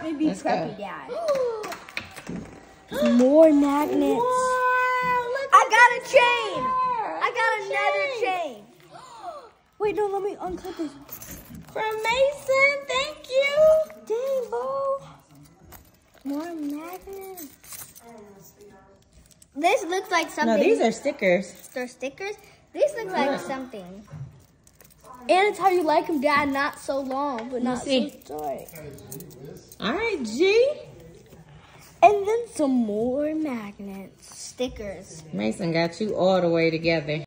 help me be preppy, Dad. More magnets. Wow, I got a chain. I got another chain. Wait, no, let me unclip this. From Mason, thank you. Dang, Bo. More magnets. This looks like something. No, these are stickers. They're stickers? This looks like something. And it's how you like them, Dad. Not so long, but not so short. All right, G. And then some more magnets. Stickers. Mason got you all the way together.